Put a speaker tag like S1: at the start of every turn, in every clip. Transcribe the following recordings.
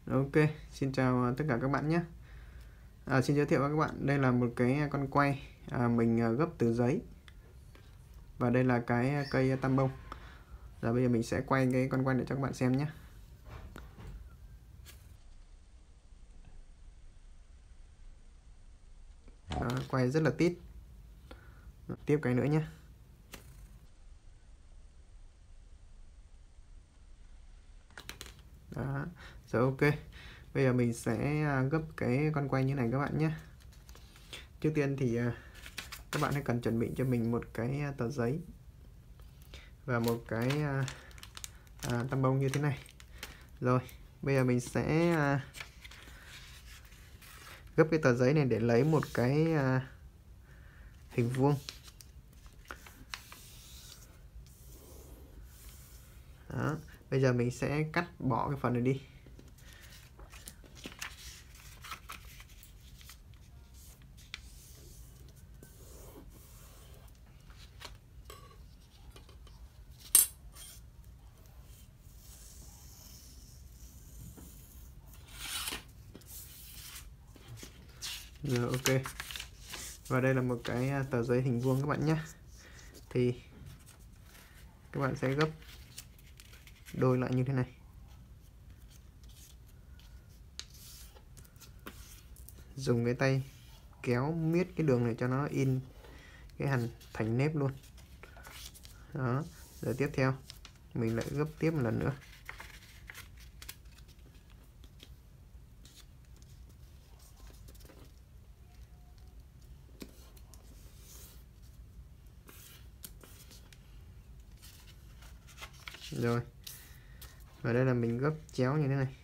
S1: Ok, xin chào tất cả các bạn nhé. Xin giới thiệu với các bạn, đây là một cái con quay mình gấp từ giấy. Và đây là cái cây tam bông. Giờ bây giờ mình sẽ quay cái con quay để cho các bạn xem nhé. Đó, quay rất là tít. Tiếp cái nữa nhé. Đó, rồi ok. Bây giờ mình sẽ gấp cái con quay như này các bạn nhé. Trước tiên thì các bạn hãy cần chuẩn bị cho mình một cái tờ giấy và một cái tăm bông như thế này. Rồi, bây giờ mình sẽ gấp cái tờ giấy này để lấy một cái hình vuông. Đó, bây giờ mình sẽ cắt bỏ cái phần này đi. Rồi ok. Và đây là một cái tờ giấy hình vuông các bạn nhé. Thì các bạn sẽ gấp đôi lại như thế này. Dùng cái tay kéo miết cái đường này cho nó in cái hình thành nếp luôn. Đó, rồi tiếp theo mình lại gấp tiếp một lần nữa. Rồi, và đây là mình gấp chéo như thế này.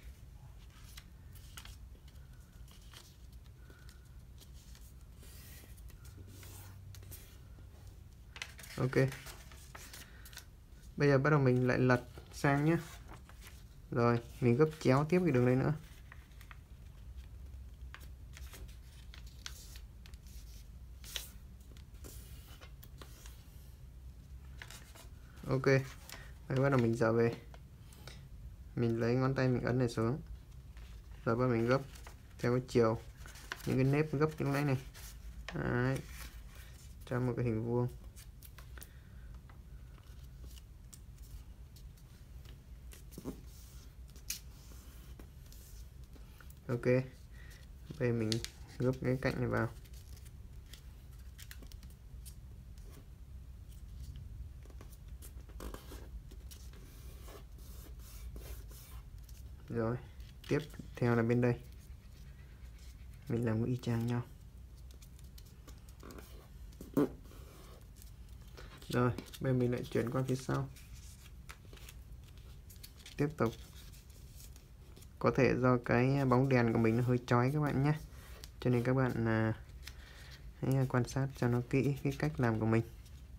S1: Ok, bây giờ bắt đầu mình lại lật sang nhé. Rồi mình gấp chéo tiếp cái đường này nữa. Ok, bây bắt đầu mình trở về, mình lấy ngón tay mình ấn này xuống, rồi bắt mình gấp theo cái chiều những cái nếp gấp như thế này. Đấy, cho một cái hình vuông. Ok, bây giờ mình gấp cái cạnh này vào. Rồi tiếp theo là bên đây mình làm y chang nhau. Rồi bây giờ mình lại chuyển qua phía sau, tiếp tục. Có thể do cái bóng đèn của mình nó hơi chói các bạn nhé, cho nên các bạn hãy quan sát cho nó kỹ cái cách làm của mình.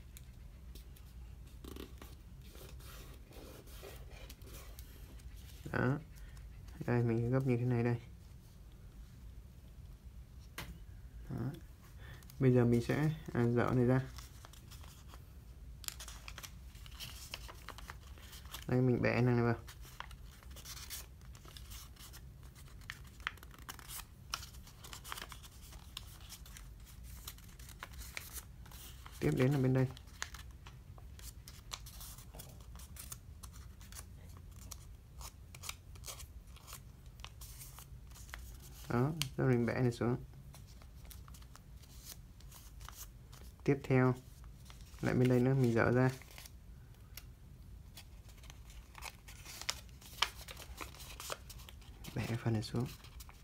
S1: Đó, đây mình gấp như thế này đây. Đó. Bây giờ mình sẽ dỡ này ra. Đây mình bẻ này vào. Tiếp đến là bên đây. Đó, rồi mình bẻ này xuống. Tiếp theo lại bên đây nữa, mình dỡ ra. Bẻ phần này xuống.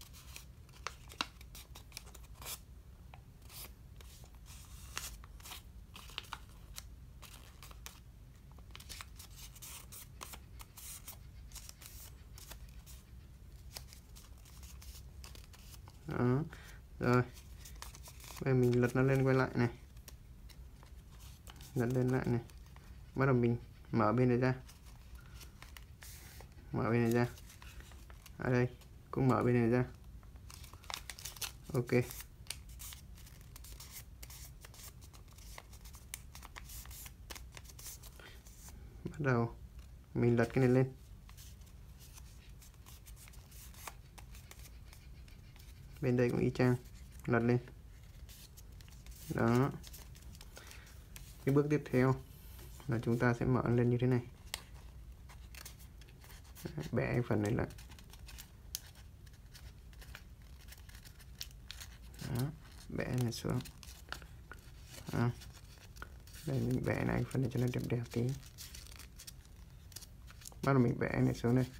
S1: Đó, rồi bây giờ mình lật nó lên quay lại này, lật lên lại này, bắt đầu mình mở bên này ra, mở bên này ra, ở đây cũng mở bên này ra. Ok, bắt đầu mình lật cái này lên. Bên đây cũng y chang, lật lên. Đó. Cái bước tiếp theo là chúng ta sẽ mở lên như thế này. Bẻ cái phần này lại. Đó. Bẻ này xuống. Đó. Đây mình bẻ này phần này cho nó đẹp đẹp tí. Bắt đầu mình bẻ này xuống đây.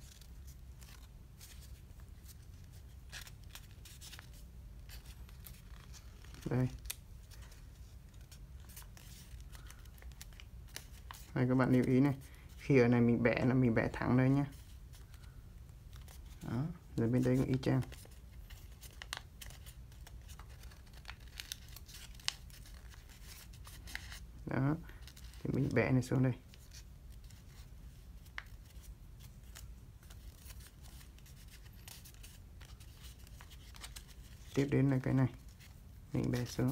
S1: Đây. Đây các bạn lưu ý này, khi ở này mình bẻ là mình bẻ thẳng đây nhé. Đó, rồi bên đây cũng y chang. Đó, thì mình bẻ này xuống đây. Tiếp đến là cái này, mình bẻ xuống.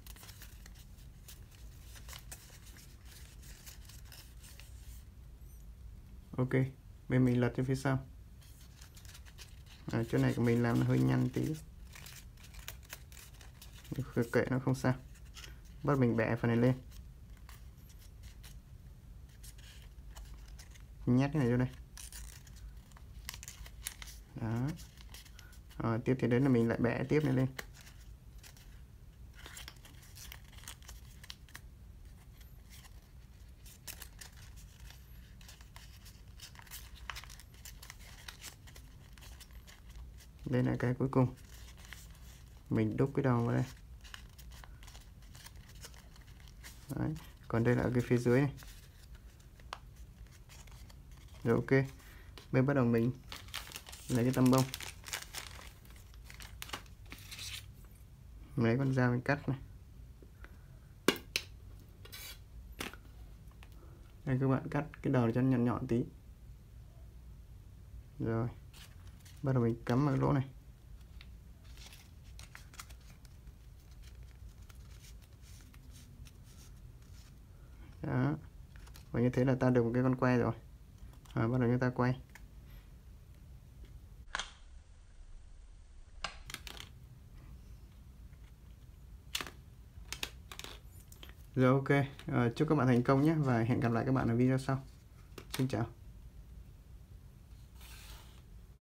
S1: Ok, bên mình lật cho phía sau. Chỗ này của mình làm nó hơi nhăn tí, kệ nó không sao. Bắt mình bẻ phần này lên, nhét cái này vô đây. Đó. Rồi, tiếp theo đến là mình lại bẻ tiếp này lên. Đây là cái cuối cùng, mình đúc cái đầu vào đây. Đấy. Còn đây là cái phía dưới này. Rồi ok, bây bắt đầu mình lấy cái tăm bông, lấy con dao mình cắt này. Đây các bạn, cắt cái đầu cho nó nhọn nhọn tí. Rồi bắt đầu mình cắm vào cái lỗ này. Đó, và như thế là ta được một cái con que rồi. Bắt đầu chúng ta quay. Rồi ok, chúc các bạn thành công nhé, và hẹn gặp lại các bạn ở video sau. Xin chào.